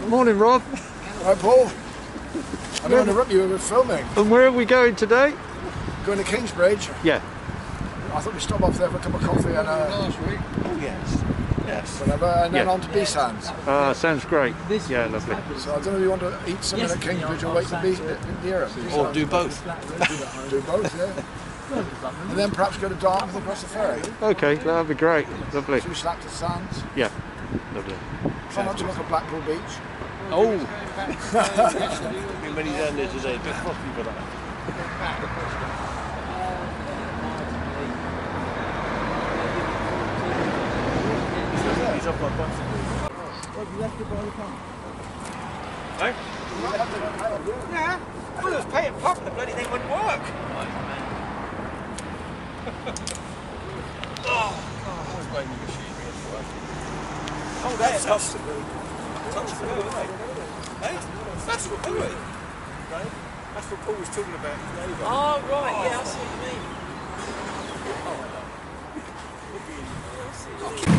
Morning, Rob. Hi, Paul. I don't want to interrupt you with filming. And where are we going today? Going to Kingsbridge. Yeah. I thought we'd stop off there for a cup of coffee and last week. oh yes. Yes. Whatever, and then on to Beesands. Sounds great. Yeah, lovely. So I don't know if you want to eat something at Kingsbridge or wait for near it. Or do both. Do both, yeah. And then perhaps go to Dartmouth across the ferry. Okay, that'd be great. Lovely. 2 slaps of sands. Yeah. Lovely. Try not to look at Blackpool Beach. Oh! Been many down there today, a bit frosty for that. He's off my bicycle. Well, you left it by the pump. No? Yeah. Well, it was paying pump, the bloody thing wouldn't work. Oh, I was blaming the machinery as well. Oh, that's touch the boot. Touch the boot, mate. Hey? That's what Paul is. Right? That's what Paul was talking about his neighbour. Oh, right, yeah, I see what you mean. Oh, hello.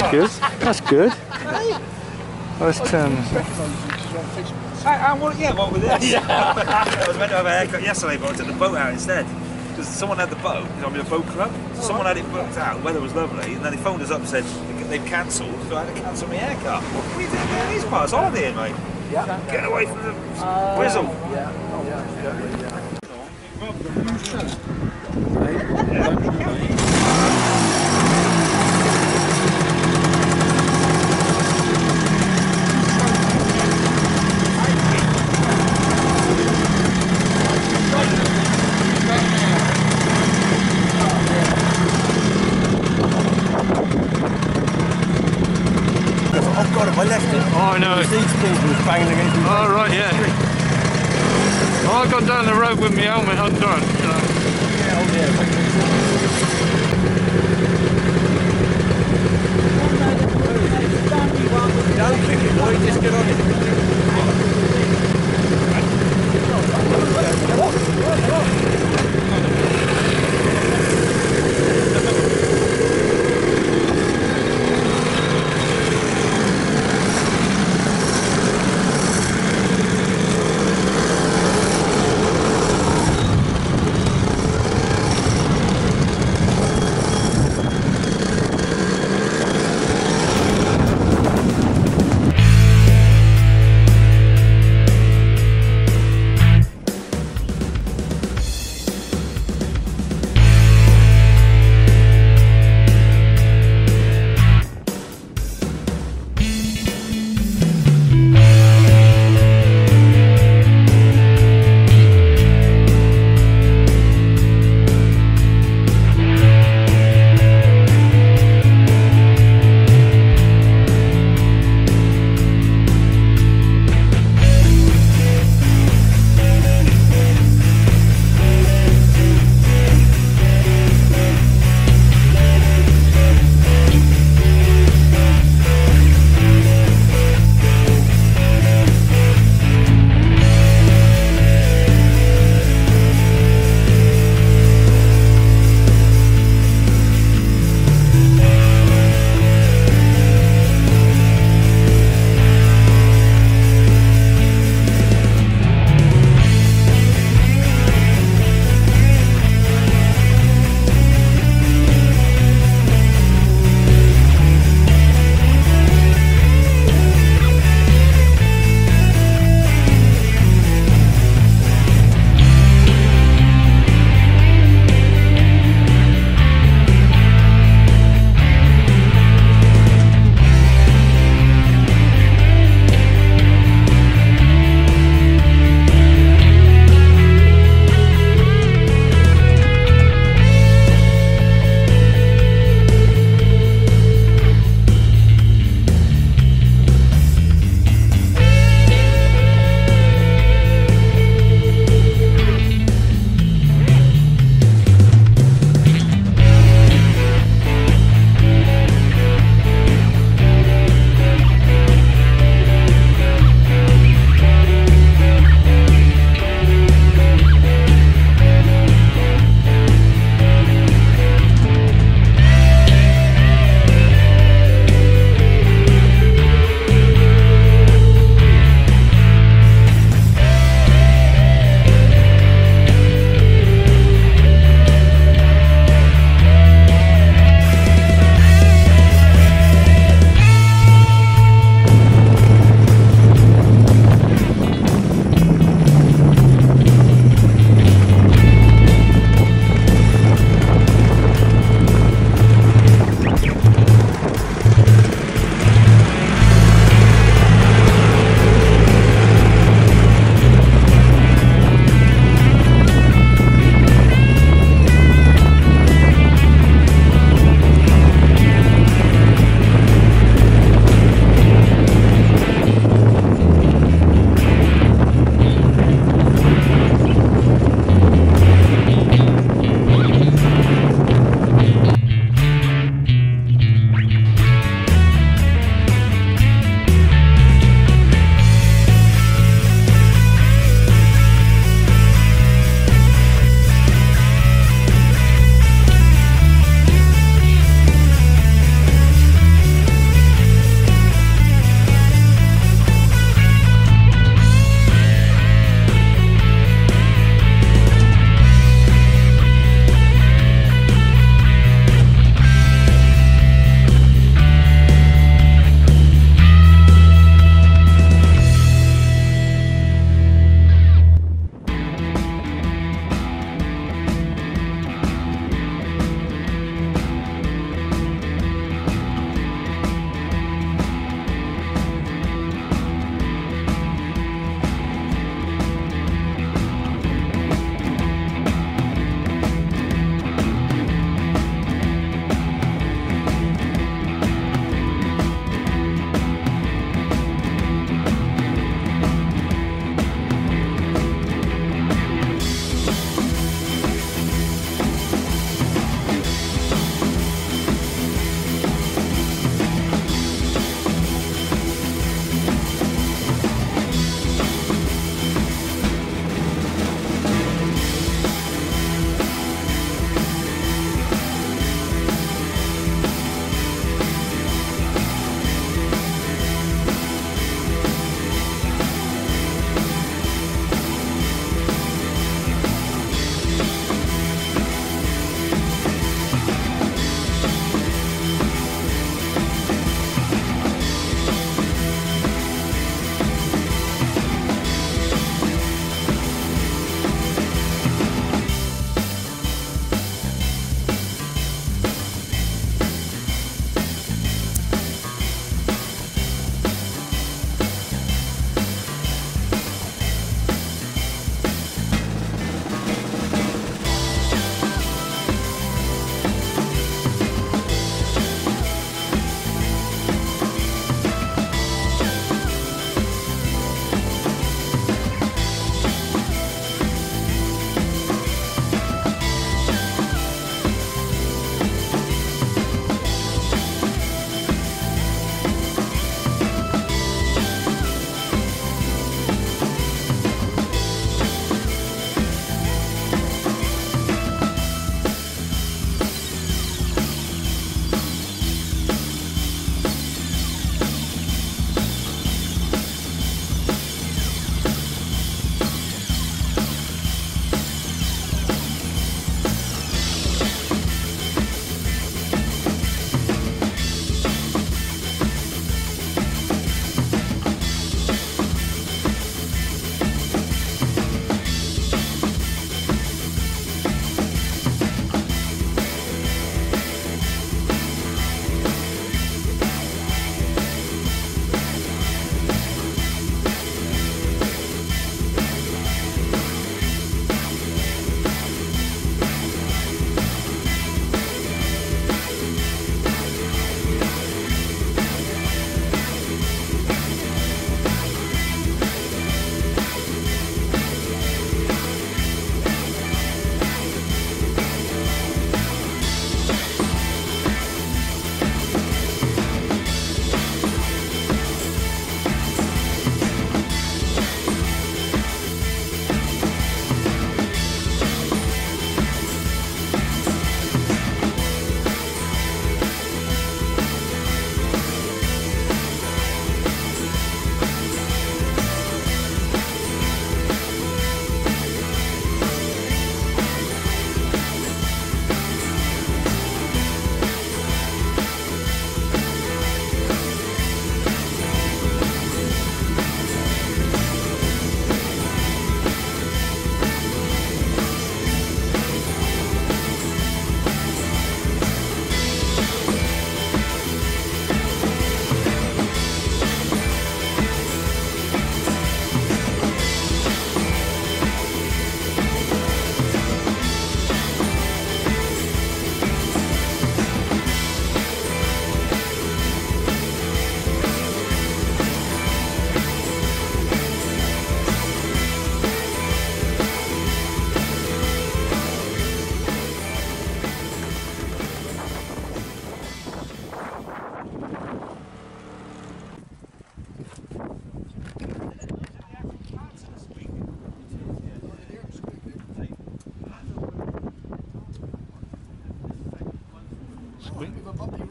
That's good. That's good. Let's turn. Yeah, what with this? I was meant to have a haircut yesterday, but I took the boat out instead. Because someone had the boat, I'm in a boat club, someone had it booked out, the weather was lovely, and then they phoned us up and said they've cancelled, so I had to cancel my haircut. What are you doing in these parts? Holiday, mate? Yeah. Get away from the whistle. Oh God, if I left it. Oh, I know. The seat springs was banging against me. Oh, right, yeah. Oh, I got down the road with my helmet undone. Don't kick it, boy, just get on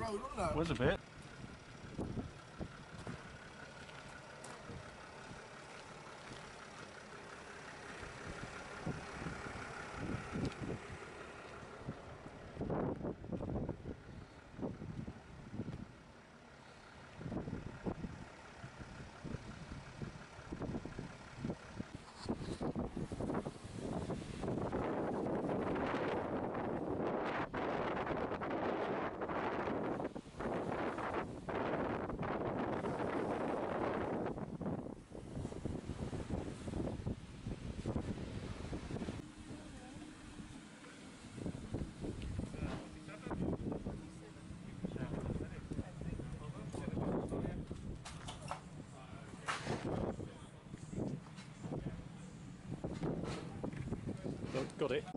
road, wasn't it? Was a bit. Got it.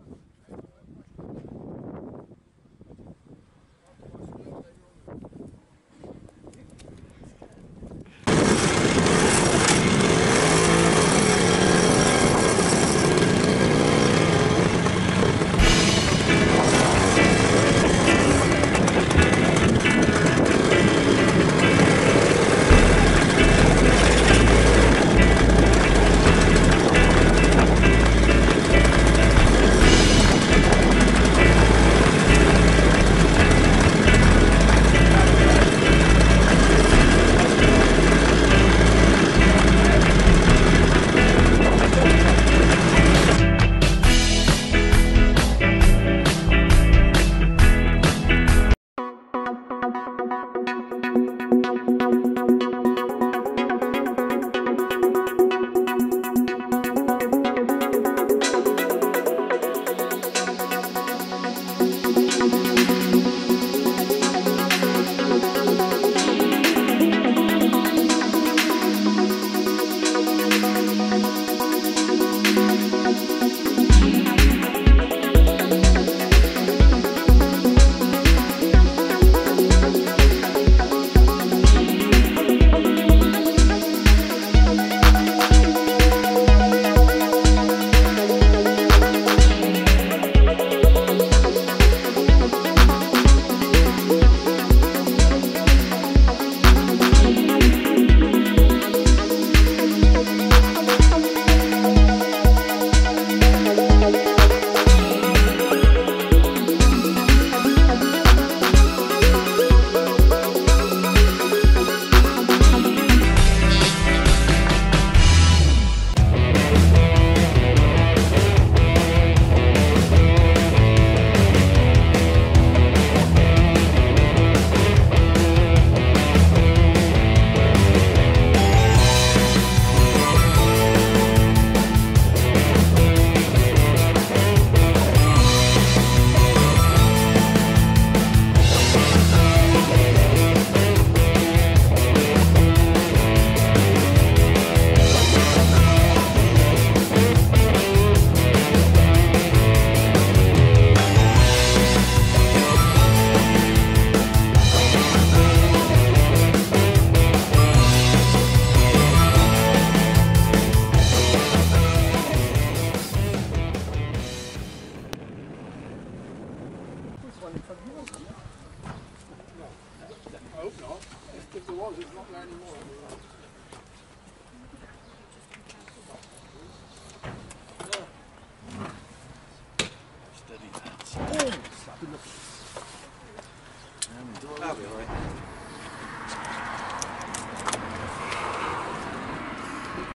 That'll be alright.